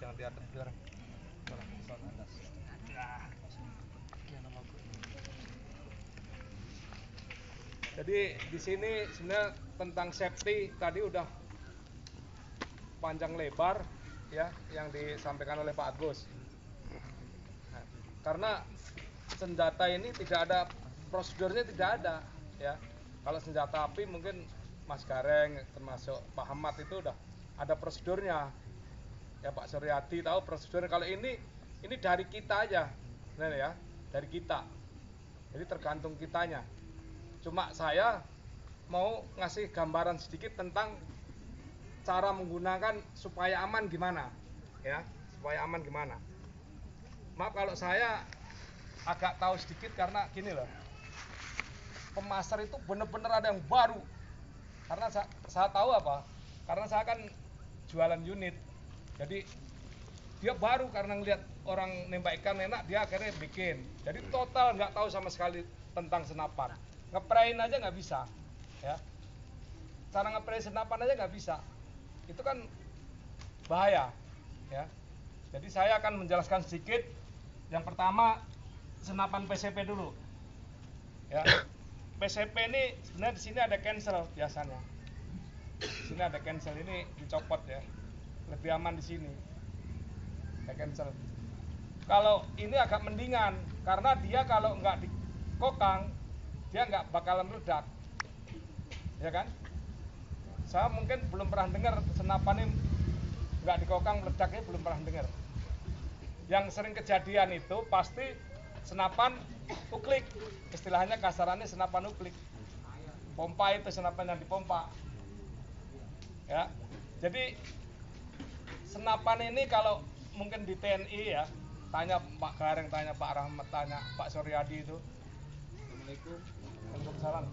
jangan diatur biar. Jadi di sini sebenarnya tentang safety tadi udah panjang lebar ya yang disampaikan oleh Pak Agus. Nah, karena senjata ini tidak ada prosedurnya, tidak ada ya. Kalau senjata api mungkin Mas Gareng termasuk Pak Ahmad itu udah ada prosedurnya. Ya Pak Suryadi tahu prosedurnya. Kalau ini dari kita aja. Nah, ya, dari kita. Jadi tergantung kitanya. Cuma saya mau ngasih gambaran sedikit tentang cara menggunakan supaya aman gimana ya, supaya aman gimana. Maaf kalau saya agak tahu sedikit karena gini loh, pemasar itu bener-bener ada yang baru. Karena saya tahu apa, karena saya kan jualan unit, jadi dia baru karena ngeliat orang nembak ikan enak, dia akhirnya bikin. Jadi total nggak tahu sama sekali tentang senapan. Ngeprain aja nggak bisa ya, cara ngeprain senapan aja nggak bisa, itu kan bahaya ya. Jadi saya akan menjelaskan sedikit. Yang pertama senapan PCP dulu ya. PCP ini sebenarnya di sini ada cancel biasanya, di sini ada cancel, ini dicopot ya, lebih aman di sini ada cancel. Kalau ini agak mendingan karena dia kalau nggak dikokang dia nggak bakalan meledak, ya kan? Saya mungkin belum pernah dengar senapan ini nggak dikokang meledaknya, belum pernah dengar. Yang sering kejadian itu pasti senapan uklik, istilahnya kasarannya senapan uklik. Pompa itu senapan yang dipompa, ya. Jadi senapan ini kalau mungkin di TNI ya, tanya Pak Gareng, tanya Pak Rahmat, tanya Pak Suryadi itu. Assalamualaikum. Waalaikumsalam.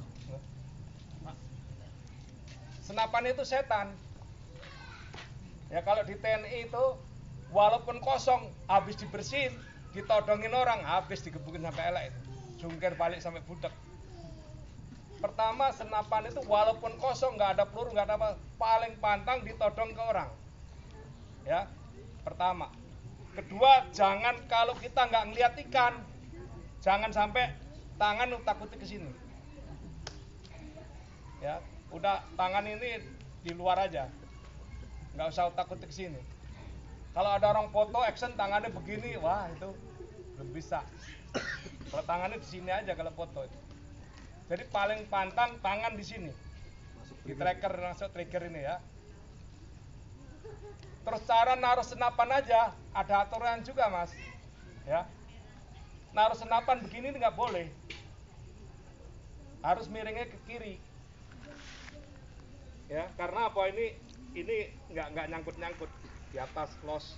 Senapan itu setan. Ya kalau di TNI itu walaupun kosong habis dibersihin, ditodongin orang, habis digebukin sampai elek itu. Jungkir balik sampai budak. Pertama senapan itu walaupun kosong, nggak ada peluru, nggak ada apa, paling pantang ditodong ke orang. Ya, pertama. Kedua, jangan kalau kita nggak ngeliat ikan, jangan sampai tangan utak-utik ke sini. Ya, udah tangan ini di luar aja, nggak usah utak-utik ke sini. Kalau ada orang foto action tangannya begini, wah itu belum bisa. Kalau tangannya di sini aja kalau foto itu. Jadi paling pantang tangan di sini, di tracker, masuk trigger ini ya. Terus cara naruh senapan aja ada aturan juga mas, ya. Naruh senapan begini nggak boleh, harus miringnya ke kiri, ya. Karena apa, ini nggak nyangkut di atas close.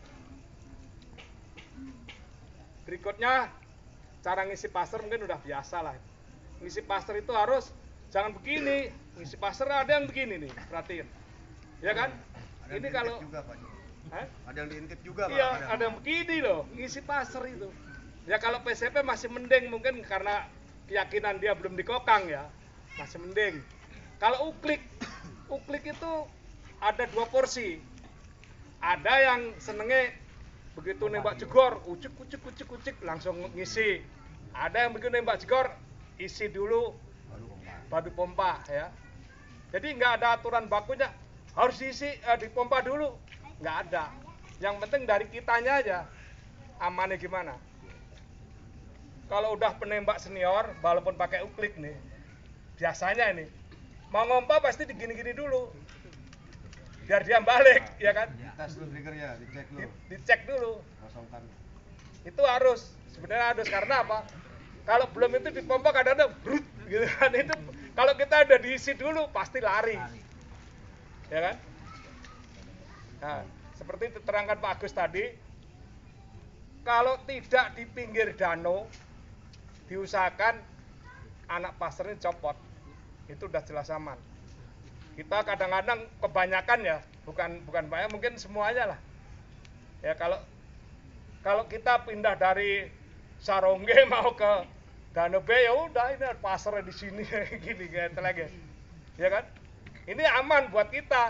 Berikutnya cara ngisi pasir mungkin udah biasa lah. Ngisi pasir itu harus jangan begini, ngisi pasir ada yang begini nih, perhatiin, ya kan? Ada Ini kalau juga, Pak. Ada yang diintip juga, Pak. iya, ada yang begini loh, ngisi pasir itu. Ya kalau PCP masih mending, mungkin karena keyakinan dia belum dikokang ya, masih mending. Kalau uklik itu ada dua porsi. Ada yang senenge begitu nembak jegor, ucik langsung ngisi. Ada yang begitu nembak jegor, isi dulu baru pompa ya. Jadi nggak ada aturan bakunya harus diisi dipompa dulu, nggak ada. Yang penting dari kitanya aja amannya gimana. Kalau udah penembak senior, walaupun pakai uklik nih, biasanya ini mau ngompa pasti digini-gini dulu, biar dia balik, ya kan? Tes dulu triggernya, dicek dulu. Dicek dulu. Kosongkan. Itu harus, sebenarnya harus, karena apa? Kalau belum itu dipompa kadang-kadang brut, gitu kan? Itu kalau kita udah diisi dulu pasti lari. Ya kan? Nah, seperti diterangkan Pak Agus tadi, kalau tidak di pinggir danau, diusahakan anak pasarnya copot, itu udah jelas aman. Kita kadang-kadang kebanyakan ya, bukan banyak, mungkin semuanya lah. Ya kalau kita pindah dari Sarongge mau ke Danau Bay, ya udah ini pasarnya di sini gini gitu lagi, ya kan? Ini aman buat kita.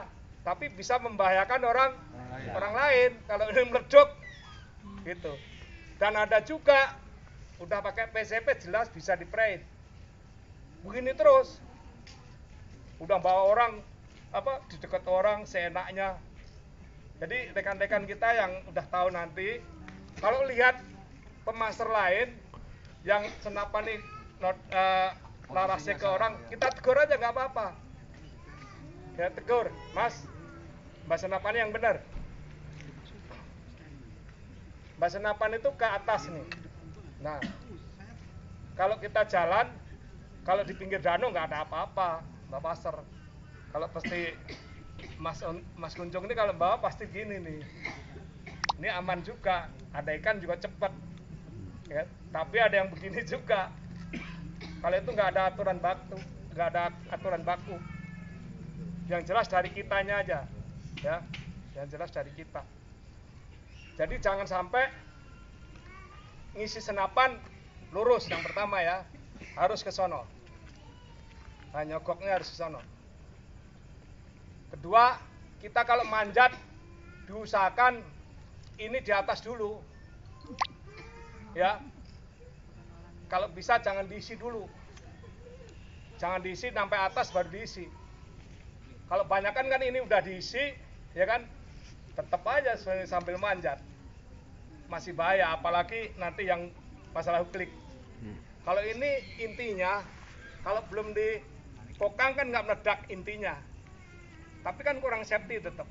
tapi bisa membahayakan orang lain. orang lain kalau ini meleduk gitu. Dan ada juga udah pakai PCP jelas bisa di-print. Begini terus. Udah bawa orang di dekat orang seenaknya. Jadi rekan-rekan kita yang udah tahu nanti kalau lihat pemaster lain yang senapan nih larasnya ke orang, kita tegur aja nggak apa-apa. Ya tegur, Mas, Mbak senapan yang benar. Mbak senapan itu ke atas nih. Nah, kalau kita jalan, kalau di pinggir danau nggak ada apa-apa, Mbak Pasar. Kalau pasti Mas Kunjung ini kalau bawa pasti gini nih. Ini aman juga, ada ikan juga cepat. Ya, tapi ada yang begini juga. Kalau itu nggak ada aturan baku, nggak ada aturan baku. Yang jelas dari kitanya aja, ya. Yang jelas dari kita. Jadi jangan sampai ngisi senapan lurus yang pertama ya, harus ke sono. Nah, nyogoknya harus ke sono. Kedua, kita kalau manjat diusahakan ini di atas dulu. Ya. Kalau bisa jangan diisi dulu. Jangan diisi sampai atas baru diisi. Kalau banyakan kan ini udah diisi, ya kan? Tetap aja sambil manjat. Masih bahaya, apalagi nanti yang masalah klik. Kalau ini intinya, kalau belum dipokang kan nggak meledak intinya. Tapi kan kurang safety tetap.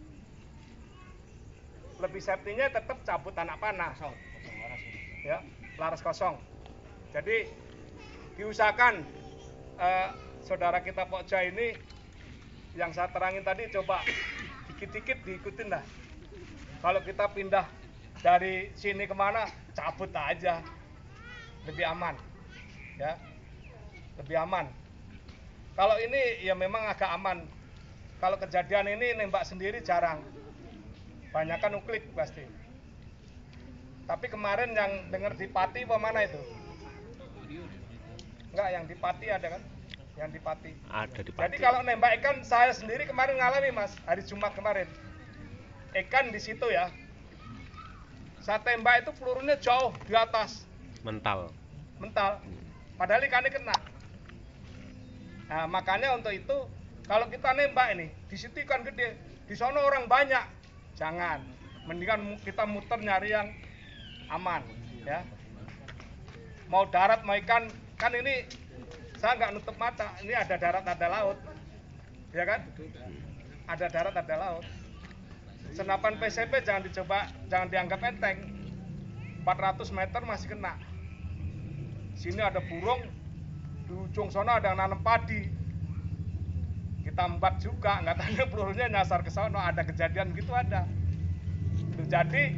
Lebih safety-nya tetap cabut anak panah. Ya, laras kosong. Jadi diusahakan saudara kita Pokja ini yang saya terangin tadi coba dikit-dikit diikutin lah. Kalau kita pindah dari sini kemana, cabut aja, lebih aman, ya, lebih aman. Kalau ini ya memang agak aman. Kalau kejadian ini nembak sendiri jarang, banyakan nuklik pasti. Tapi kemarin yang dengar di Pati apa mana itu? Enggak, yang di Pati ada kan? Yang di Pati. Ada di Pati. Jadi kalau nembak ikan saya sendiri kemarin ngalami Mas, hari Jumat kemarin. Ikan di situ ya. Saya tembak itu pelurunya jauh di atas. Mental. Padahal ikannya kena. Nah, makanya untuk itu kalau kita nembak ini, di situ ikan gede, di sana orang banyak. Jangan. Mendingan kita muter nyari yang aman, ya. Mau darat, mau ikan, kan ini saya nggak nutup mata. Ini ada darat, ada laut, ya kan? Ada darat, ada laut. Senapan PCP jangan dicoba, jangan dianggap enteng. 400 meter masih kena. Sini ada burung, di ujung sana ada yang nanam padi. Kita embat juga, nggak tahu pelurunya nyasar ke sana. Ada kejadian gitu ada. Jadi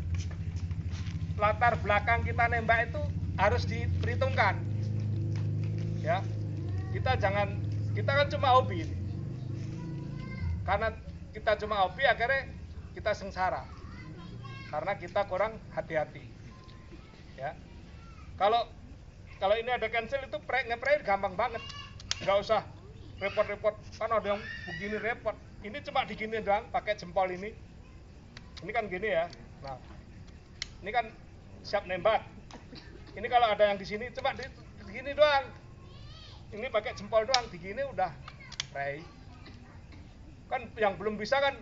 latar belakang kita nembak itu harus diperhitungkan. Ya, kita kan cuma hobi ini. Karena kita cuma hobi akhirnya kita sengsara. Karena kita kurang hati-hati. Ya. Kalau ini ada cancel itu nge-spray gampang banget. Nggak usah repot-repot, kan ada yang begini repot. Ini cuma digini doang, pakai jempol ini. Ini kan gini ya. Nah, ini kan siap nembak. Ini kalau ada yang di sini cuma digini doang. Ini pakai jempol doang, digini udah spray. Kan yang belum bisa kan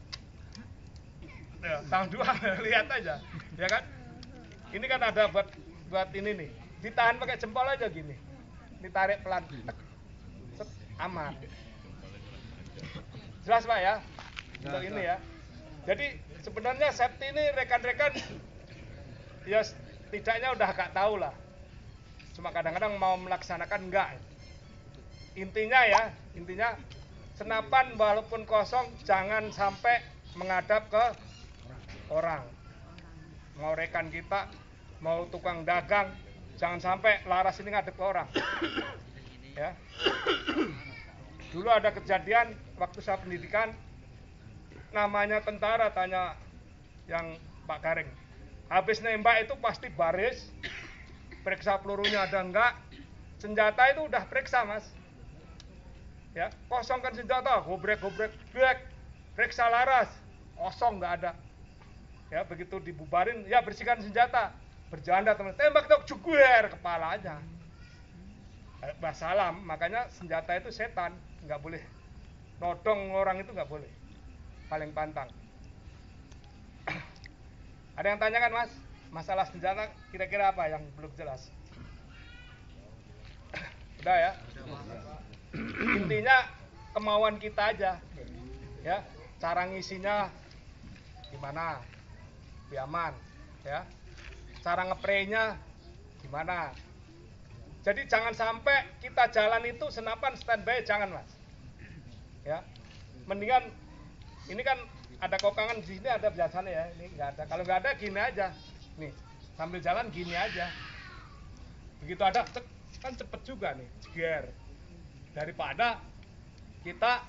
ya, tahun 2 lihat aja, ya kan? Ini kan ada buat ini nih, ditahan pakai jempol aja gini, ditarik pelan, aman. Jelas Pak ya, untuk ini ya. Jadi sebenarnya safety ini rekan-rekan ya setidaknya udah agak tahu lah. Cuma kadang-kadang mau melaksanakan enggak. Intinya senapan walaupun kosong jangan sampai menghadap ke orang. Mau rekan kita, mau tukang dagang, jangan sampai laras ini ngadep ke orang. Ya. Dulu ada kejadian waktu saya pendidikan, namanya tentara, tanya yang Pak Garing. Habis nembak itu pasti baris, periksa pelurunya ada enggak, senjata itu udah periksa Mas. Ya, kosongkan senjata, gobrek, periksa laras, kosong nggak ada. Ya begitu dibubarin, ya bersihkan senjata, berjanda teman, tembak dok, juguer kepala aja. Masalah, makanya senjata itu setan, nggak boleh nodong orang, itu nggak boleh, paling pantang. Ada yang tanyakan mas, masalah senjata kira-kira apa yang belum jelas? Udah ya. Intinya kemauan kita aja, ya. Cara ngisinya gimana, biar aman, ya. Cara ngepraynya gimana. Jadi jangan sampai kita jalan itu senapan standby, jangan mas. Ya, mendingan ini kan ada kokangan di sini, ada biasanya ya, ini nggak ada. Kalau nggak ada gini aja, nih sambil jalan gini aja. Begitu ada, kan cepet juga nih, jeger. Daripada kita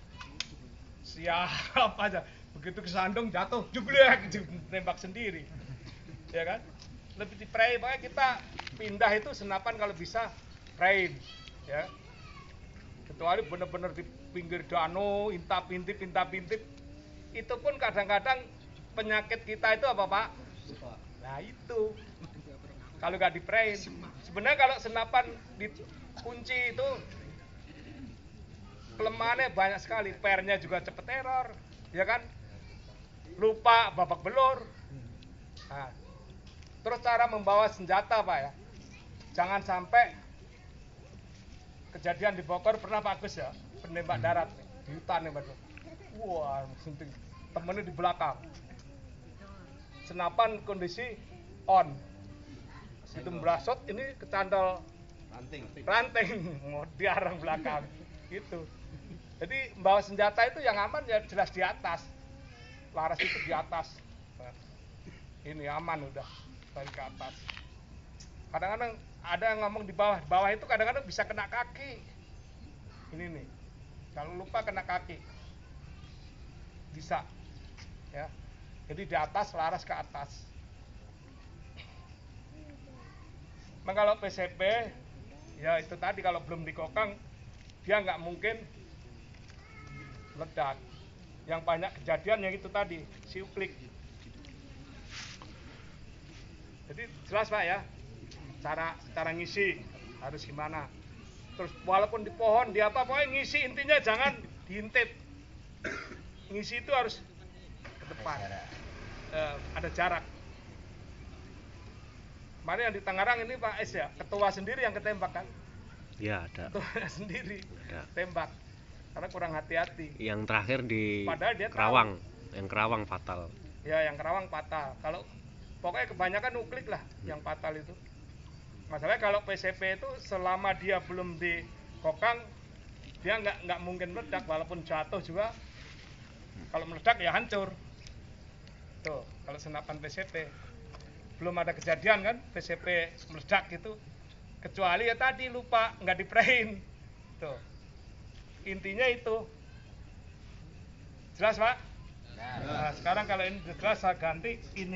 siap aja, begitu kesandung jatuh, jublek, nembak sendiri, ya kan? Lebih di pray, makanya kita pindah itu senapan kalau bisa pray, ya. Kecuali bener-bener di pinggir danau, intap-intip, itu pun kadang-kadang penyakit kita itu apa pak? Nah itu, kalau nggak di pray, sebenarnya kalau senapan dikunci itu kelemahannya banyak sekali, pernya juga cepet error, ya kan? Lupa babak belur. Nah, terus cara membawa senjata pak ya, jangan sampai kejadian di Bogor pernah Pak Agus ya, penembak darat di hutan nih, wah sunting temennya di belakang, senapan kondisi on, itu merasot, ini kecandol ranting mau diarang belakang gitu. Jadi membawa senjata itu yang aman ya jelas di atas, laras itu di atas, ini aman udah dari ke atas. Kadang-kadang ada yang ngomong di bawah itu kadang-kadang bisa kena kaki. Ini nih, kalau lupa kena kaki, bisa, ya. Jadi di atas, laras ke atas. Memang kalau PCP, ya itu tadi kalau belum dikokang, dia nggak mungkin ledak. Yang banyak kejadian yang itu tadi, siuklik. Jadi jelas pak ya. Cara ngisi harus gimana, terus walaupun di pohon di apa, pokoknya ngisi intinya jangan diintip, ngisi itu harus ke depan, ada jarak. Kemarin yang di Tangerang ini Pak S ya, ketua sendiri yang ketembak kan? Ya ada. Ketua sendiri Ada. tembak karena kurang hati-hati. Yang terakhir di tahu. Kerawang, yang Kerawang fatal. Ya yang Kerawang fatal. Kalau pokoknya kebanyakan nuklik lah yang fatal itu. Masalahnya kalau PCP itu selama dia belum dikokang, dia nggak mungkin meledak, walaupun jatuh juga. Kalau meledak ya hancur. Tuh, kalau senapan PCP belum ada kejadian kan PCP meledak gitu, kecuali ya tadi lupa nggak diprein. Tuh, intinya itu. Jelas pak? Nah, sekarang kalau ini jelas saya ganti ini.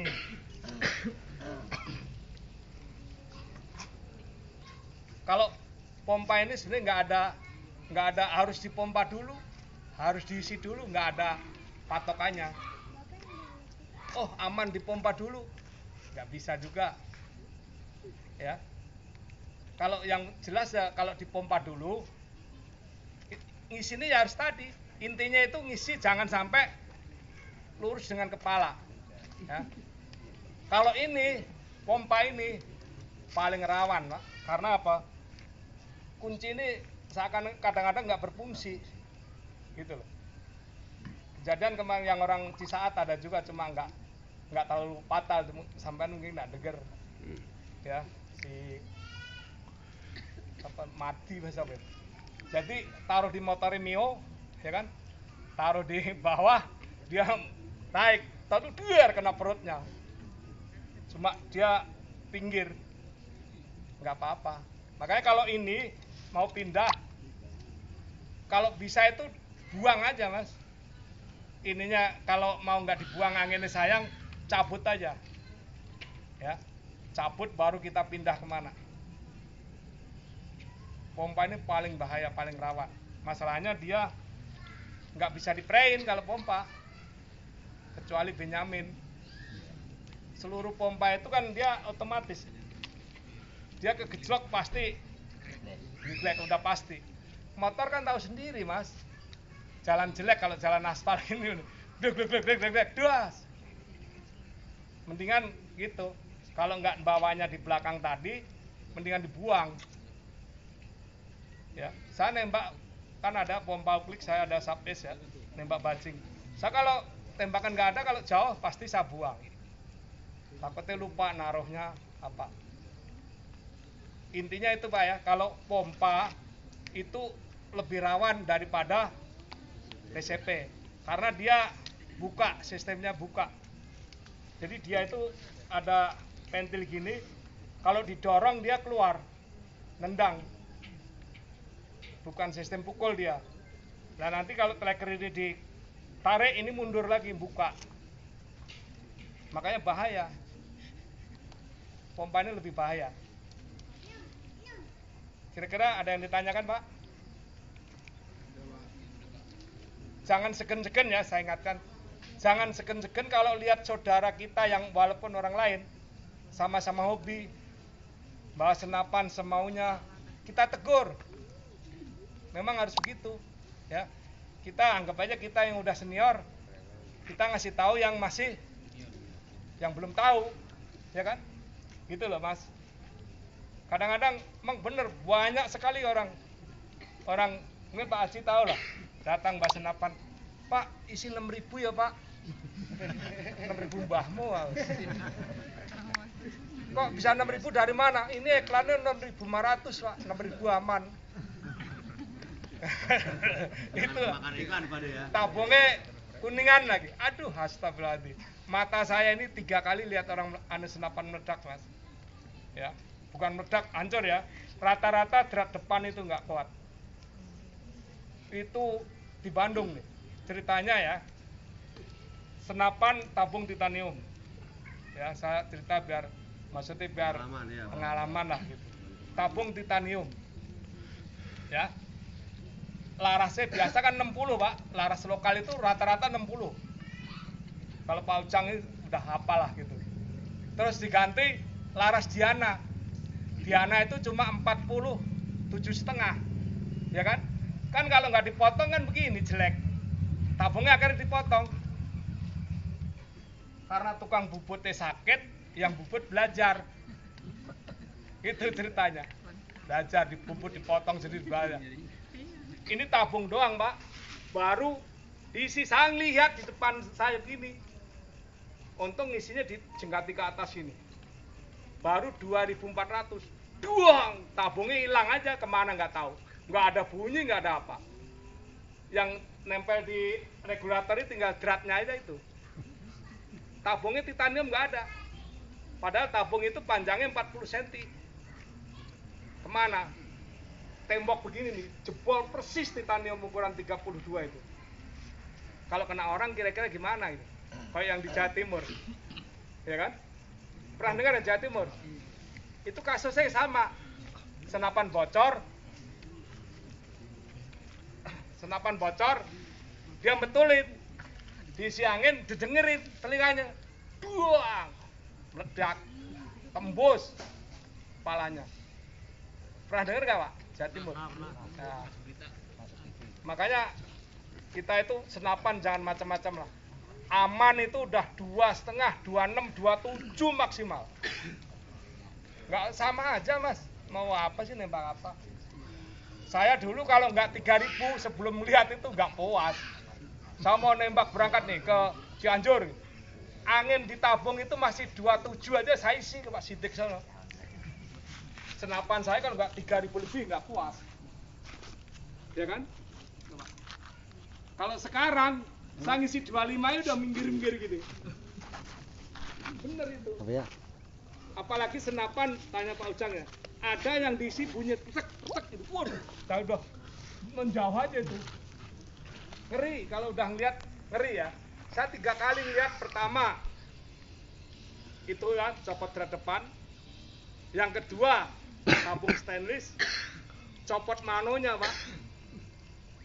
Kalau pompa ini sebenarnya nggak ada harus dipompa dulu, harus diisi dulu, nggak ada patokannya. Oh aman dipompa dulu, nggak bisa juga, ya. Kalau yang jelas ya kalau dipompa dulu, ngisinya ya harus tadi. Intinya itu ngisi jangan sampai lurus dengan kepala, ya. Kalau ini pompa ini paling rawan, Pak. Karena apa? Kunci ini seakan kadang-kadang nggak berfungsi, gitu loh. Kejadian kemarin yang orang Cisaat ada juga, cuma nggak terlalu fatal, sampai mungkin nggak deger, ya si apa mati bahasa apa? Jadi taruh di motor Mio, ya kan? Taruh di bawah, dia naik, tapi biar kena perutnya. Cuma dia pinggir, nggak apa-apa. Makanya kalau ini mau pindah, kalau bisa itu buang aja mas. Ininya kalau mau nggak dibuang anginnya sayang, cabut aja, ya. Cabut baru kita pindah kemana. Pompa ini paling bahaya, paling rawan. Masalahnya dia nggak bisa diprein kalau pompa, kecuali Benyamin. Seluruh pompa itu kan dia otomatis, dia kegejlok pasti, ngeglek udah pasti. Motor kan tahu sendiri mas, jalan jelek kalau jalan aspal ini, glek duas. Mendingan gitu, kalau nggak bawanya di belakang tadi, mendingan dibuang. Ya, saya nembak kan ada pompa klik, saya ada sub S ya, nembak bajing. Saya kalau tembakan nggak ada, kalau jauh pasti saya buang. Takutnya lupa naruhnya apa. Intinya itu Pak ya, kalau pompa itu lebih rawan daripada TCP karena dia buka, sistemnya buka. Jadi dia itu ada pentil gini, kalau didorong dia keluar, nendang. Bukan sistem pukul dia. Nah nanti kalau tracker ini ditarik, ini mundur lagi, buka. Makanya bahaya. Pompa ini lebih bahaya. Kira-kira ada yang ditanyakan Pak? Jangan segen-segen ya, saya ingatkan. Jangan segen-segen kalau lihat saudara kita yang walaupun orang lain, sama-sama hobi, bawa senapan semaunya, kita tegur. Memang harus begitu, ya. Kita anggap aja kita yang udah senior, kita ngasih tahu yang masih, yang belum tahu, ya kan? Gitu loh mas. Kadang-kadang emang bener banyak sekali orang mungkin Pak Haji tahu lah, datang bawa senapan, Pak isi 6.000 ya Pak. 6.000 mbahmu. Kok bisa 6.000 dari mana? Ini iklannya 6.500 Pak, 6.000 aman. Itu tabungnya kuningan lagi. Aduh, astagfirullahaladzim. Mata saya ini 3 kali lihat orang anu senapan meledak mas. Ya, bukan meledak, hancur ya. Rata-rata drat depan itu nggak kuat. Itu di Bandung nih. Ceritanya ya, senapan tabung titanium. Ya, saya cerita biar maksudnya biar pengalaman lah gitu. Tabung titanium. Ya. Larasnya biasa kan 60 Pak, laras lokal itu rata-rata 60. Kalau Pak Ujang itu udah hafal lah gitu. Terus diganti laras Diana. Diana itu cuma 47,5, ya kan? Kan kalau nggak dipotong kan begini jelek. Tabungnya akhirnya dipotong. Karena tukang bubutnya sakit, yang bubut belajar. Itu ceritanya. Belajar dibubut dipotong jadi belajar. Ini tabung doang Pak, baru diisi, saya lihat di depan saya gini, untung isinya dijenggati ke atas ini, baru 2.400, doang, tabungnya hilang aja kemana nggak tahu, nggak ada bunyi, nggak ada apa, yang nempel di regulator ini tinggal dratnya aja itu, tabungnya titanium nggak ada, padahal tabung itu panjangnya 40 cm, kemana? Tembok begini nih, jebol persis titanium ukuran 32 itu. Kalau kena orang kira-kira gimana itu? Kayak yang di Jawa Timur, ya kan? Pernah dengar di Jawa Timur? Itu kasusnya sama, senapan bocor, dia betulin, diisi angin, didengerin telinganya, duang, meledak, tembus kepalanya. Pernah dengar nggak Pak? Jawa Timur. Nah, makanya kita itu senapan jangan macam-macam lah. Aman itu udah 2,5, 26, 27 maksimal. Nggak sama aja mas. Mau apa sih nembak apa? Saya dulu kalau nggak 3.000 sebelum melihat itu nggak puas. Saya mau nembak berangkat nih ke Cianjur. Angin di tabung itu masih 27 aja saya isi ke Pak Sidik sana. Senapan saya kan nggak 3.000 lebih nggak puas, ya kan? Kalau sekarang saya ngisi 25 ya udah minggir-minggir gitu. Bener itu. Apalagi senapan, tanya Pak Ujang ya, ada yang diisi bunyi petek gitu, udah menjauh aja itu. Ngeri kalau udah ngeliat, ngeri ya. Saya 3 kali lihat, pertama itu ya copot drat depan, yang kedua tabung stainless, copot manonya Pak,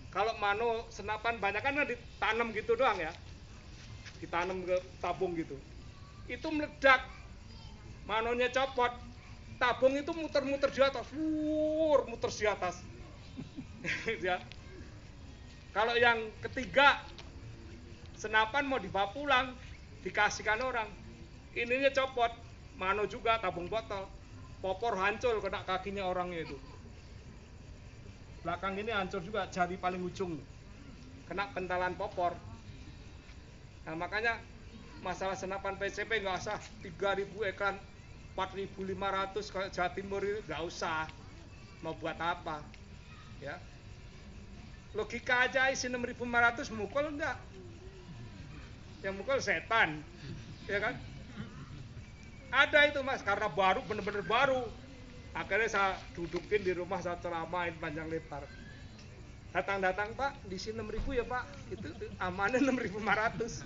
Kalau mano senapan banyak kan ditanam gitu doang ya, ditanam ke tabung gitu, itu meledak, manonya copot, tabung itu muter-muter di atas, muter di atas. Ya. Kalau yang ketiga, senapan mau dibawa pulang, dikasihkan orang, ininya copot, mano juga tabung botol, popor hancur kena kakinya orangnya itu. Belakang ini hancur juga, jari paling ujung kena pentalan popor. Nah makanya masalah senapan PCP nggak usah 3.000 iklan 4.500 kayak Jawa Timur itu nggak usah, mau buat apa ya, logika aja isi 6.500 mukul enggak, yang mukul setan ya kan. Ada itu mas, karena baru, bener-bener baru, akhirnya saya dudukin di rumah, saya ceramain panjang lebar. Datang-datang pak, di sini 6.000 ya pak, itu amannya 6.500.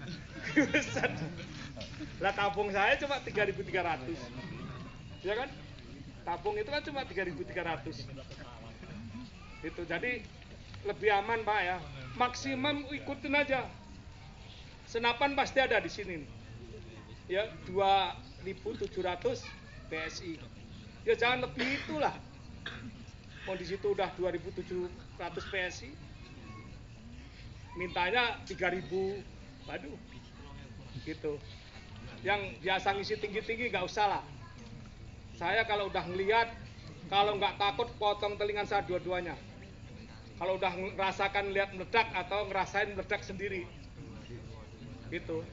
Lah tabung saya cuma 3.300, ya kan? Tabung itu kan cuma 3.300. Itu jadi lebih aman pak ya. Maksimum ikutin aja. Senapan pasti ada di sini. Ya 2.700 PSI. Ya jangan lebih itulah. Mau di situ udah 2.700 PSI, mintanya 3.000, waduh, gitu. Yang biasa ngisi tinggi-tinggi nggak usah lah. Saya kalau udah ngeliat, kalau nggak takut potong telinga saya dua-duanya. Kalau udah ngerasakan lihat meledak atau ngerasain meledak sendiri, gitu.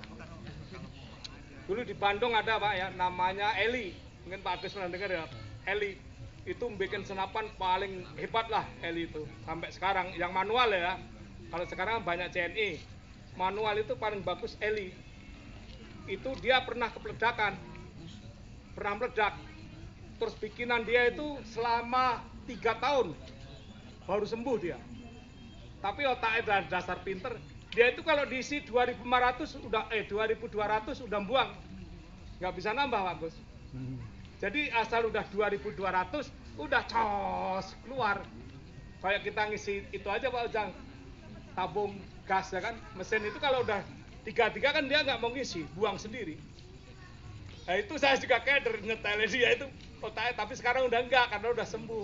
Dulu di Bandung ada pak ya, namanya Eli, mungkin Pak Agus pernah dengar ya, Eli. Itu bikin senapan paling hebat lah Eli itu sampai sekarang, yang manual ya. Kalau sekarang banyak CNI, manual itu paling bagus Eli. Itu dia pernah kepeledakan, pernah meledak, terus bikinan dia itu selama 3 tahun baru sembuh dia. Tapi otaknya dasar pinter, dia itu kalau diisi 2.500 udah 2.200 udah buang, nggak bisa nambah Pak Gus. Jadi asal udah 2.200 udah cos keluar. Kayak kita ngisi itu aja Pak Ujang, tabung gas ya kan, mesin itu kalau udah 3 kan dia nggak mau ngisi, buang sendiri. Nah itu saya juga keder nyetelnya dia itu otaknya, tapi sekarang udah enggak karena udah sembuh.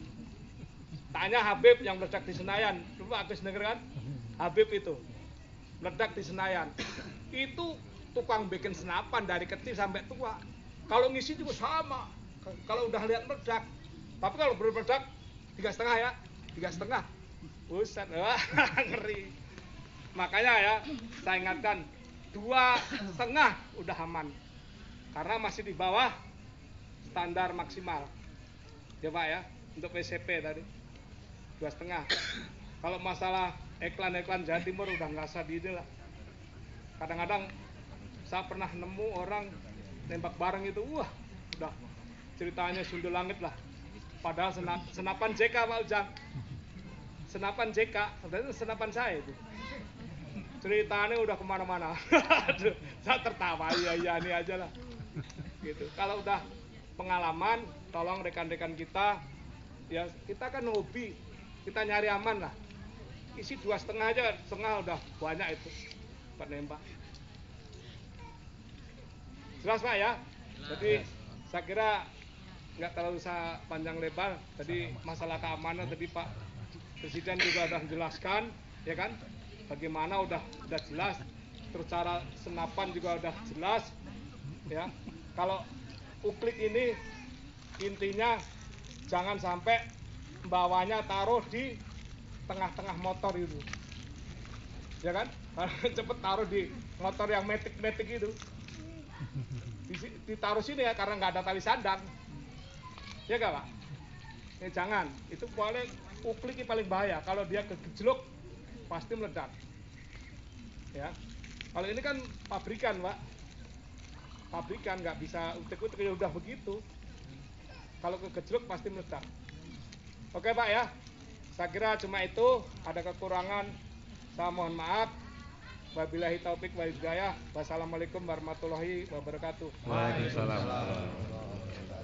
Tanya Habib yang meledak di Senayan, dulu Agus denger kan? Habib itu meledak di Senayan, itu tukang bikin senapan dari kecil sampai tua. Kalau ngisi juga sama, kalau udah lihat meledak. Tapi kalau belum meledak 3,5 ya, 3,5. Buset, wah ngeri. Makanya ya, saya ingatkan 2,5 udah aman. Karena masih di bawah standar maksimal. Ya Pak ya, untuk PCP tadi 2,5. Kalau masalah iklan-iklan Jawa Timur udah nggak usah di inilah. Kadang-kadang saya pernah nemu orang nembak bareng itu, wah udah ceritanya sundul langit lah. Padahal senapan JK Pak Ujang, senapan JK, sebenarnya senapan saya itu. Ceritanya udah kemana-mana. Aduh, saya tertawa, iya ini aja lah. Gitu. Kalau udah pengalaman, tolong rekan-rekan kita, ya kita kan hobi, kita nyari aman lah. Isi 2,5 aja, setengah udah banyak itu buat nembak. Jelas Pak ya. Jadi saya kira nggak terlalu usah panjang lebar. Tadi masalah keamanan tadi Pak Presiden juga sudah menjelaskan, ya kan? Bagaimana udah jelas. Terus cara senapan juga udah jelas, ya. Kalau uklik ini intinya jangan sampai bawahnya taruh di tengah-tengah motor itu, ya kan? Cepet taruh di motor yang metik itu. Ditaruh sini ya, karena nggak ada tali sandang, ya gak Pak? Ya jangan, itu paling uklik paling bahaya. Kalau dia kegejlok pasti meledak. Ya, kalau ini kan pabrikan Pak, pabrikan nggak bisa utek-utek, ya udah begitu. Kalau kegejlok pasti meledak. Oke Pak ya, saya kira cuma itu. Ada kekurangan, saya mohon maaf. Wabillahi taufik wal hidayah. Wassalamualaikum warahmatullahi wabarakatuh. Waalaikumsalam.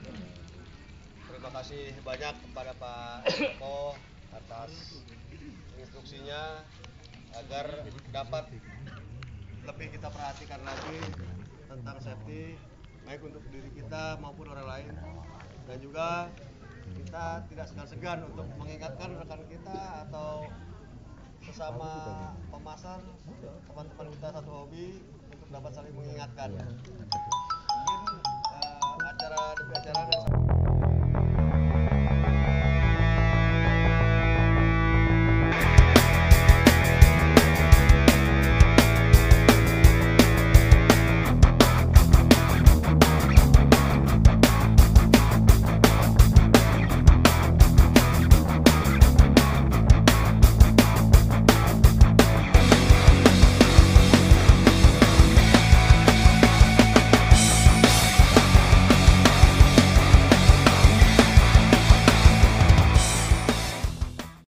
Terima kasih banyak kepada Pak Joko atas instruksinya agar dapat lebih kita perhatikan lagi tentang safety baik untuk diri kita maupun orang lain, dan juga kita tidak segan-segan untuk mengingatkan rekan kita atau sesama pemasar, teman-teman kita satu hobi, untuk dapat saling mengingatkan. Mungkin acara demi acara dan